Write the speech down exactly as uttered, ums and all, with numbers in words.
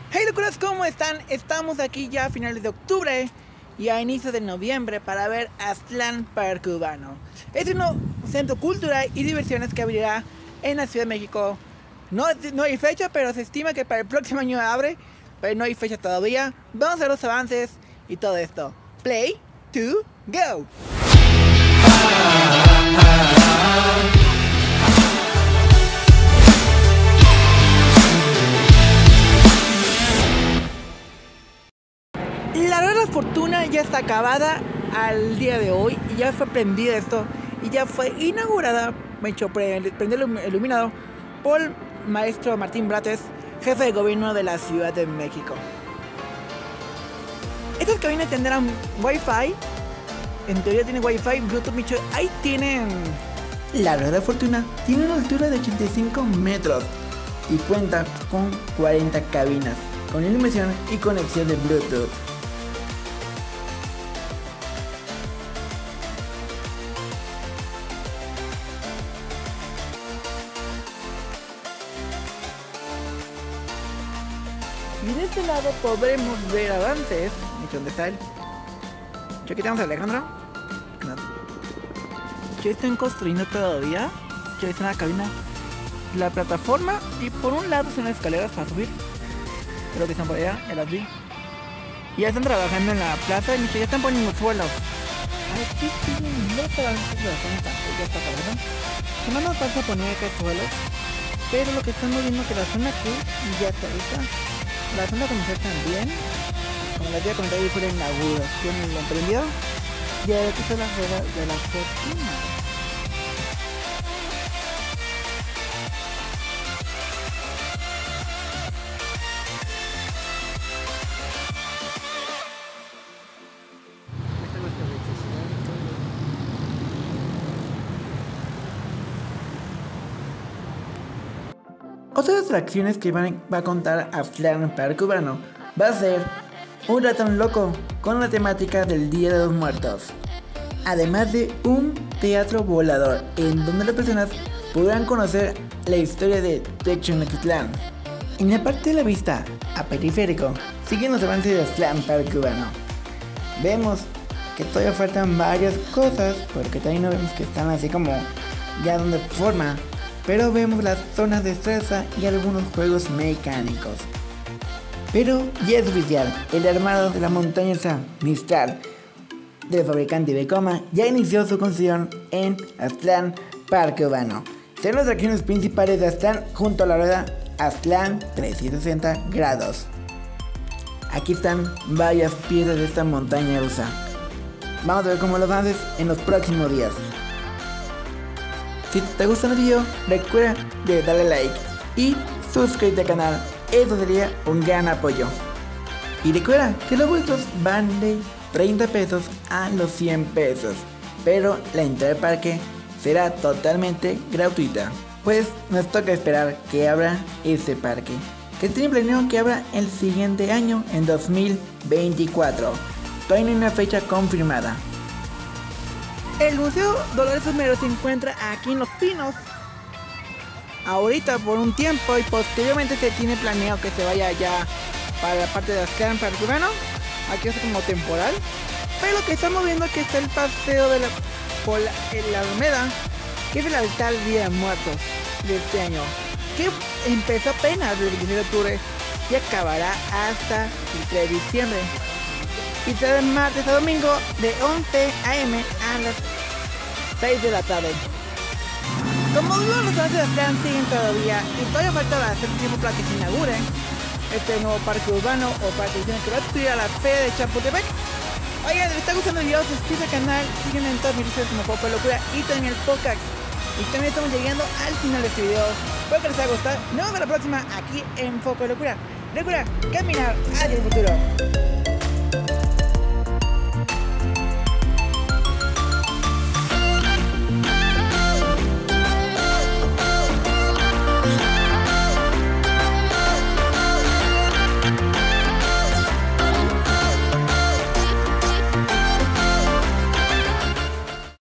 Hey locuras, ¿cómo están? Estamos aquí ya a finales de octubre y a inicios de noviembre para ver Aztlán Parque Urbano. Es un centro cultural y diversiones que abrirá en la Ciudad de México. No, no hay fecha, pero se estima que para el próximo año abre, pero no hay fecha todavía. Vamos a ver los avances y todo esto. Play to go. La Rueda de la Fortuna ya está acabada al día de hoy y ya fue prendida esto y ya fue inaugurada, hecho prendido iluminado por el maestro Martín Brates, jefe de gobierno de la Ciudad de México. Estas cabinas tendrán Wi-Fi, en teoría tienen Wi-Fi, Bluetooth, Micho, ahí tienen. La Rueda de la Fortuna tiene una altura de ochenta y cinco metros y cuenta con cuarenta cabinas, con iluminación y conexión de Bluetooth. Y de este lado podremos ver avances. ¿Dónde está él? Aquí tenemos a Alejandro. No. Ya están construyendo todavía. Ya está en la cabina, la plataforma, y por un lado son las escaleras para subir. Creo que están por allá, ya las vi. Y ya están trabajando en la plaza y ya están poniendo suelos. Aquí tienen dos avances de la zona, ya está acabando. Que no nos falta poner acá suelos, pero lo que estamos viendo es que la zona aquí ya está lista. La zona comercial también, como les había comentado, ahí fue la inauguración y lo emprendió. Y ahora aquí está la Rueda de la Fortuna. Otras atracciones que van, va a contar Aztlán Parque Urbano va a ser un ratón loco con la temática del Día de los Muertos, además de un teatro volador en donde las personas podrán conocer la historia de Tenochtitlán. En la parte de la vista a periférico siguen los avances de Aztlán Parque Urbano. Vemos que todavía faltan varias cosas porque también no vemos que están así como ya dando forma, pero vemos las zonas de destreza y algunos juegos mecánicos. Pero ya es oficial, el armado de la montaña rusa Mistral del fabricante Vekoma ya inició su construcción en Aztlán Parque Urbano. Serán las atracciones principales de Aztlán junto a la rueda Aztlán trescientos sesenta grados. Aquí están varias piezas de esta montaña rusa. Vamos a ver cómo los avances en los próximos días. Si te gusta el video, recuerda de darle like y suscríbete al canal, eso sería un gran apoyo. Y recuerda que los vuelos van de treinta pesos a los cien pesos, pero la entrada al parque será totalmente gratuita. Pues nos toca esperar que abra este parque, que tiene planeado que abra el siguiente año en dos mil veinticuatro. Todavía no hay una fecha confirmada. El Museo Dolores Homero se encuentra aquí en Los Pinos ahorita por un tiempo y posteriormente se tiene planeado que se vaya ya para la parte de Aztlán Parque Urbano. Aquí es como temporal, pero lo que estamos viendo es que está el paseo de la, por la, en la Alameda, que es el altar Día de Muertos de este año, que empezó apenas el veintinueve de octubre y acabará hasta el tres de diciembre. Y será de martes a domingo de once a eme a las seis de la tarde. Como digo, los avances de Aztlán siguen todavía y todavía falta bastante tiempo para que se inaugure este nuevo parque urbano o parque que va a estudiar a la fe de Chapultepec. Oigan, si les está gustando el video, suscríbete al canal, sígueme en todas mis redes como Foco de Locura y también el podcast. Y también estamos llegando al final de este video. Espero que les haya gustado. Nos vemos la próxima aquí en Foco de Locura. Recuerda caminar hacia el futuro.